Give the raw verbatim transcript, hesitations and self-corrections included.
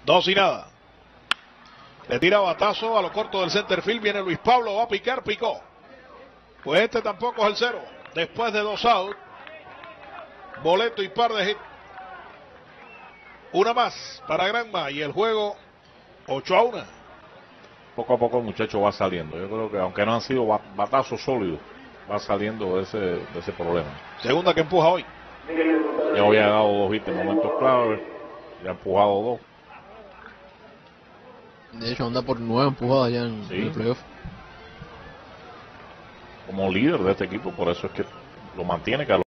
Dos y nada. Le tira batazo a lo corto del center field. Viene Luis Pablo, va a picar, picó. Pues este tampoco es el cero. Después de dos outs, boleto y par de hit. Una más para Granma y el juego ocho a uno. Poco a poco el muchacho va saliendo. Yo creo que aunque no han sido batazos sólidos, va saliendo de ese, de ese problema. Segunda que empuja hoy. Ya había dado dos hits en momentos claves. Ya ha empujado dos. De hecho anda por nueve empujadas ya en, sí. en el playoff. Como líder de este equipo, por eso es que lo mantiene, que